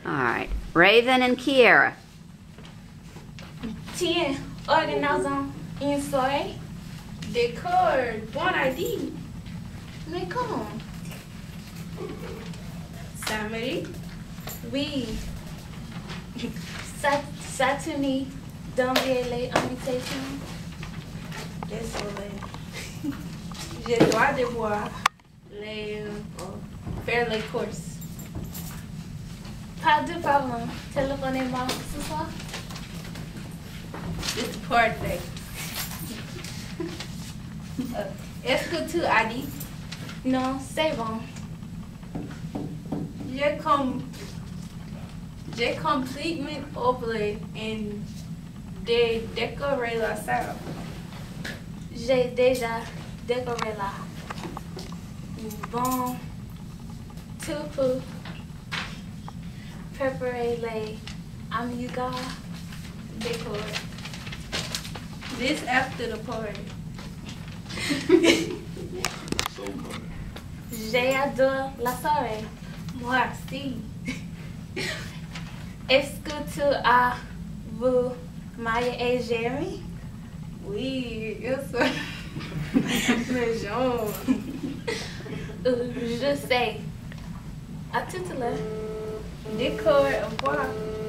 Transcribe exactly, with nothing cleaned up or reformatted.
All right. Raven and Kiera. Tiens, organisons une soirée. Décor, bonne idée. Mais comment? Samedi? Oui. Sat Saturday, d'envoyer les invitations. Désolé. Je dois devoir les, oh, faire les courses. Pas de problème. Téléphonez-moi ce soir. It's birthday. uh, Est-ce que tu as dit? Non, c'est bon. J'ai com J'ai complètement oublié en de décorer la salle. J'ai déjà décoré là. Bon, tu peux préparer les amigas décor. This after the party. So funny. J'adore la soirée. Moi aussi. Est-ce que tu as vu Maya et Jeremy? Oui, ils sont les gens. Je sais. À tout à l'heure. Décor, au revoir.